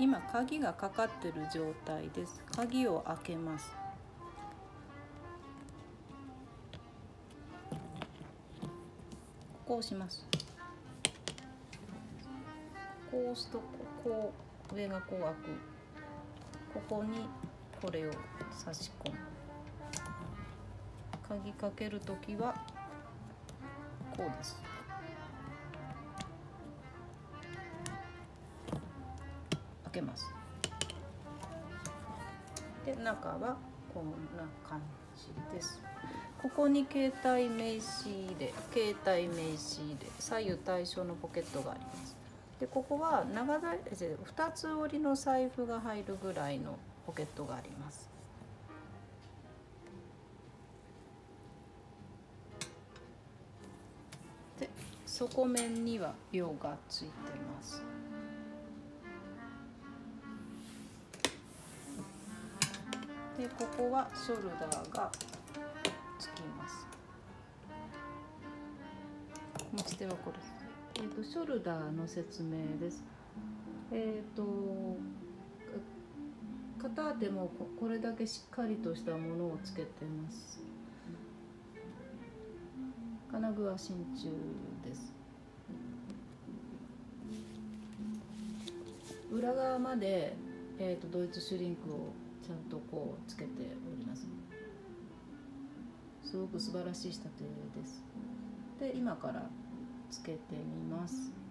今鍵がかかってる状態です。鍵を開けます。こう押します。こう押すとこう上がこう開く。ここにこれを差し込む。鍵かけるときはこうです。開けます。で、中はこんな感じです。ここに携帯名刺入れ、携帯名刺入れ、左右対称のポケットがあります。で、ここは2つ折りの財布が入るぐらいのポケットがあります。で、底面にはビョがついてます。で、ここはショルダーがつきます。持ち手はこれ。ショルダーの説明です。片当てもこれだけしっかりとしたものをつけてます。金具は真鍮です。裏側まで、ドイツシュリンクをちゃんとこうつけております。すごく素晴らしい仕立てです。で、今からつけてみます。